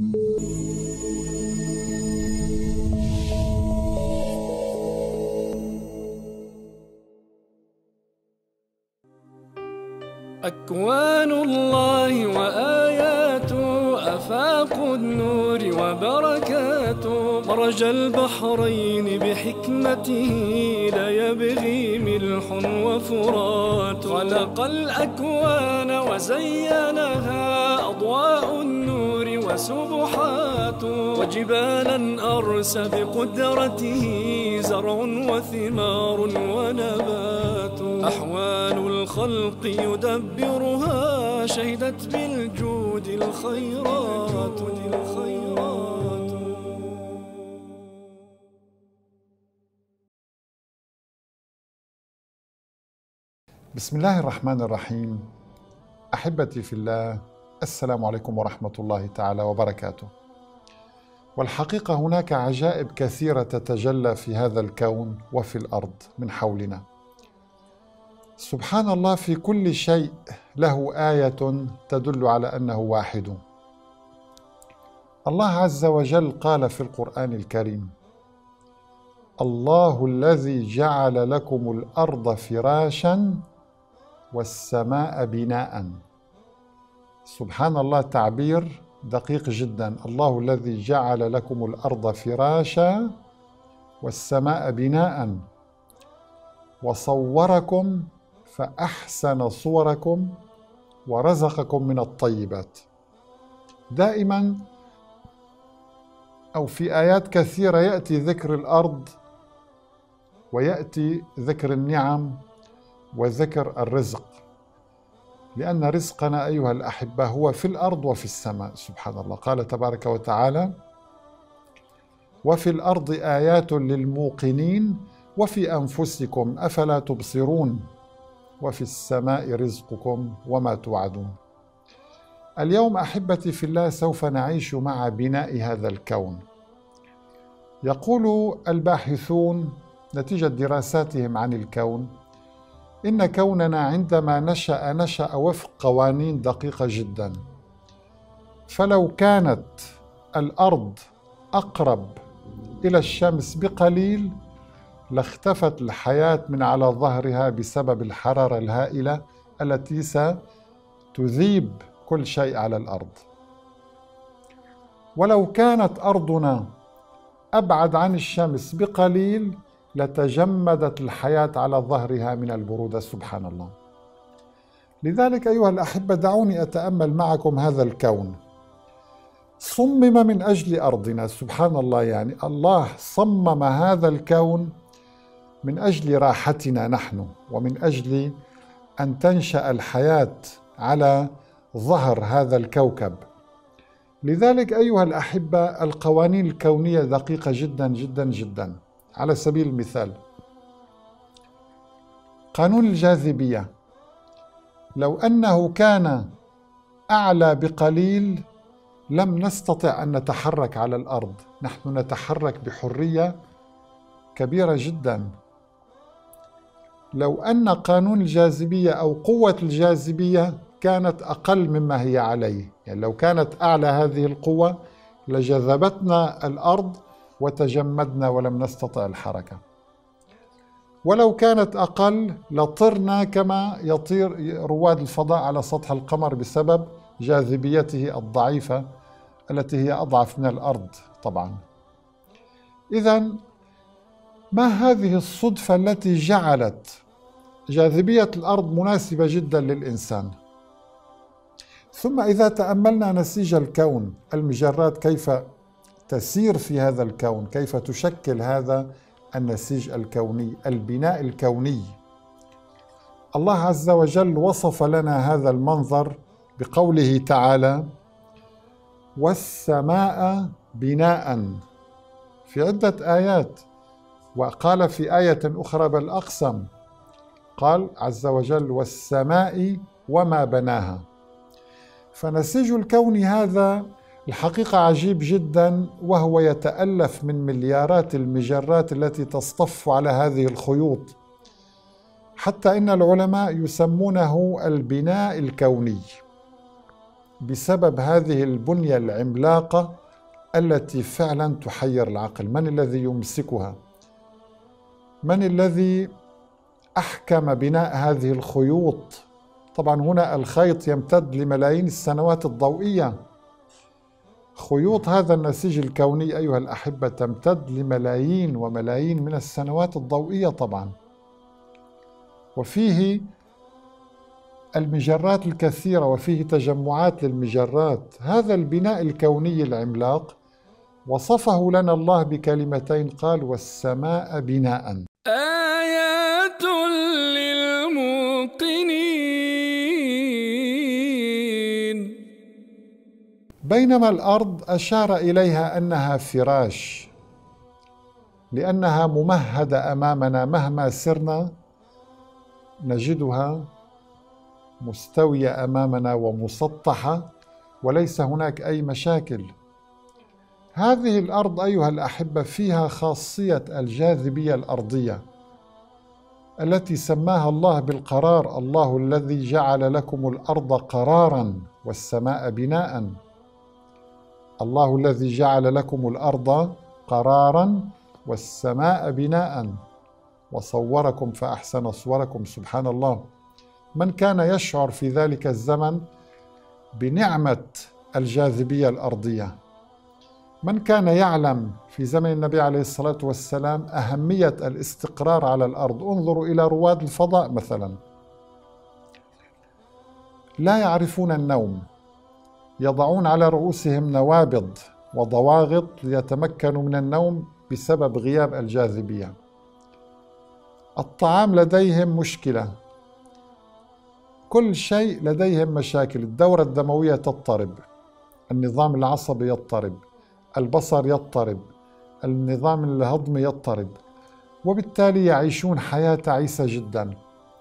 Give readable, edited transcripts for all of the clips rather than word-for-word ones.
أكوان الله وآياته أفاق النور وبركاته، مرج البحرين بحكمته لا يبغي ملح وفرات، خلق الأكوان وزينها أضواء النور وسبحات، وجبالا أرس بقدرته زرع وثمار ونبات، أحوال الخلق يدبرها شهدت بالجود الخيرات. بسم الله الرحمن الرحيم. أحبتي في الله، السلام عليكم ورحمة الله تعالى وبركاته. والحقيقة هناك عجائب كثيرة تتجلى في هذا الكون وفي الأرض من حولنا. سبحان الله، في كل شيء له آية تدل على أنه واحد. الله عز وجل قال في القرآن الكريم: الله الذي جعل لكم الأرض فراشا والسماء بناء. سبحان الله، تعبير دقيق جدا. الله الذي جعل لكم الأرض فراشا والسماء بناء وصوركم فأحسن صوركم ورزقكم من الطيبات. دائما أو في آيات كثيرة يأتي ذكر الأرض ويأتي ذكر النعم وذكر الرزق، لأن رزقنا أيها الأحبة هو في الأرض وفي السماء. سبحان الله، قال تبارك وتعالى: وفي الأرض آيات للموقنين وفي أنفسكم أفلا تبصرون وفي السماء رزقكم وما توعدون. اليوم أحبتي في الله سوف نعيش مع بناء هذا الكون. يقول الباحثون نتيجة دراساتهم عن الكون إن كوننا عندما نشأ وفق قوانين دقيقة جدا، فلو كانت الأرض أقرب إلى الشمس بقليل لاختفت الحياة من على ظهرها بسبب الحرارة الهائلة التي ستذيب كل شيء على الأرض. ولو كانت أرضنا أبعد عن الشمس بقليل لتجمدت الحياة على ظهرها من البرودة. سبحان الله. لذلك أيها الأحبة، دعوني أتأمل معكم هذا الكون. صمم من أجل أرضنا. سبحان الله، يعني الله صمم هذا الكون من أجل راحتنا نحن، ومن أجل أن تنشأ الحياة على ظهر هذا الكوكب. لذلك أيها الأحبة، القوانين الكونية دقيقة جدا جدا جدا. على سبيل المثال، قانون الجاذبية لو أنه كان أعلى بقليل لم نستطع أن نتحرك على الأرض. نحن نتحرك بحرية كبيرة جدا. لو أن قانون الجاذبية أو قوة الجاذبية كانت أقل مما هي عليه، يعني لو كانت أعلى هذه القوة لجذبتنا الأرض وتجمدنا ولم نستطع الحركة. ولو كانت أقل لطرنا كما يطير رواد الفضاء على سطح القمر بسبب جاذبيته الضعيفة التي هي أضعف من الأرض طبعا. إذن ما هذه الصدفة التي جعلت جاذبية الأرض مناسبة جدا للإنسان؟ ثم إذا تأملنا نسيج الكون، المجرات كيف تسير في هذا الكون، كيف تشكل هذا النسيج الكوني، البناء الكوني. الله عز وجل وصف لنا هذا المنظر بقوله تعالى: والسماء بناء، في عدة آيات. وقال في آية أخرى بل أقسم، قال عز وجل: والسماء وما بناها. فنسيج الكون هذا الحقيقة عجيب جدا، وهو يتألف من مليارات المجرات التي تصطف على هذه الخيوط، حتى إن العلماء يسمونه البناء الكوني. بسبب هذه البنية العملاقة التي فعلا تحير العقل. من الذي يمسكها؟ من الذي أحكم بناء هذه الخيوط؟ طبعا هنا الخيط يمتد لملايين السنوات الضوئية. خيوط هذا النسيج الكوني أيها الأحبة تمتد لملايين وملايين من السنوات الضوئية طبعا، وفيه المجرات الكثيرة وفيه تجمعات للمجرات. هذا البناء الكوني العملاق وصفه لنا الله بكلمتين، قال: والسماء بناء. آيات للموقنين. بينما الأرض أشار إليها أنها فراش، لأنها ممهدة أمامنا، مهما سرنا نجدها مستوية أمامنا ومسطحة وليس هناك أي مشاكل. هذه الأرض أيها الأحبة فيها خاصية الجاذبية الأرضية التي سماها الله بالقرار. الله الذي جعل لكم الأرض قرارا والسماء بناء. الله الذي جعل لكم الأرض قرارا والسماء بناء وصوركم فأحسن صوركم. سبحان الله. من كان يشعر في ذلك الزمن بنعمة الجاذبية الأرضية؟ من كان يعلم في زمن النبي عليه الصلاة والسلام أهمية الاستقرار على الأرض؟ انظروا إلى رواد الفضاء مثلا، لا يعرفون النوم، يضعون على رؤوسهم نوابض وضواغط ليتمكنوا من النوم بسبب غياب الجاذبية. الطعام لديهم مشكلة، كل شيء لديهم مشاكل. الدورة الدموية تضطرب، النظام العصبي يضطرب، البصر يضطرب، النظام الهضمي يضطرب، وبالتالي يعيشون حياة تعيسة جدا.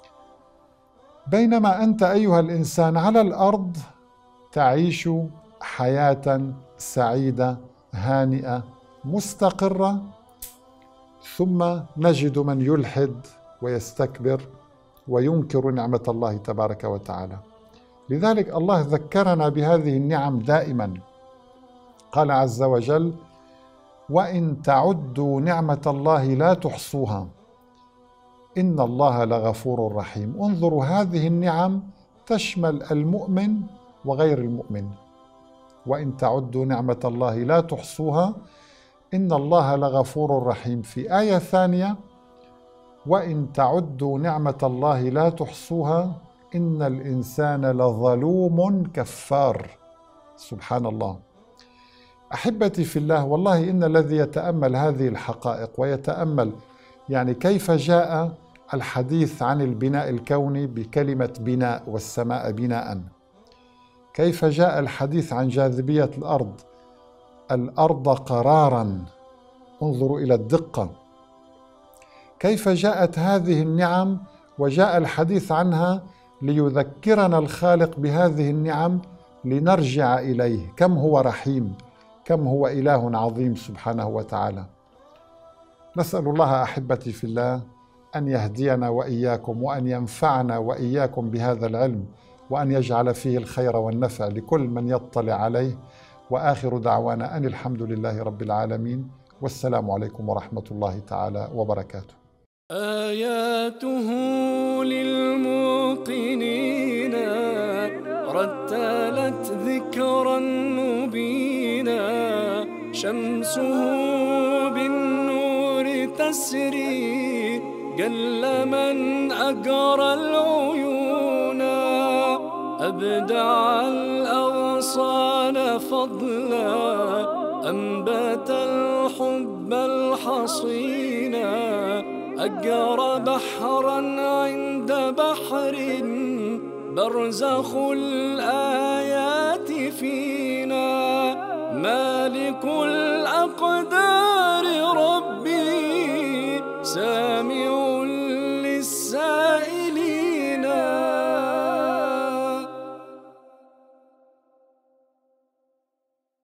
بينما أنت أيها الإنسان على الأرض تعيش حياة سعيدة هانئة مستقرة. ثم نجد من يلحد ويستكبر وينكر نعمة الله تبارك وتعالى. لذلك الله ذكرنا بهذه النعم دائما. قال عز وجل: وإن تعدوا نعمة الله لا تحصوها إن الله لغفور رحيم. انظروا، هذه النعم تشمل المؤمن وغير المؤمن. وإن تعدوا نعمة الله لا تحصوها إن الله لغفور رحيم. في آية ثانية: وإن تعدوا نعمة الله لا تحصوها إن الإنسان لظلوم كفار. سبحان الله. أحبتي في الله، والله إن الذي يتأمل هذه الحقائق ويتأمل يعني كيف جاء الحديث عن البناء الكوني بكلمة بناء والسماء بناء، كيف جاء الحديث عن جاذبية الأرض قرارا، انظروا إلى الدقة، كيف جاءت هذه النعم وجاء الحديث عنها ليذكرنا الخالق بهذه النعم لنرجع إليه. كم هو رحيم، كم هو إله عظيم سبحانه وتعالى. نسأل الله أحبتي في الله أن يهدينا وإياكم وأن ينفعنا وإياكم بهذا العلم، وأن يجعل فيه الخير والنفع لكل من يطلع عليه. وآخر دعوانا أن الحمد لله رب العالمين، والسلام عليكم ورحمة الله تعالى وبركاته. آياته للموقنين رتلت ذكرا مبينا، شمسه بالنور تسري جل من أجرى العيون، أبدع الأغصان فضلا أنبت الحب الحصينا، أجرى بحرا عند بحر برزخ الآيات فينا، مالك الأقدار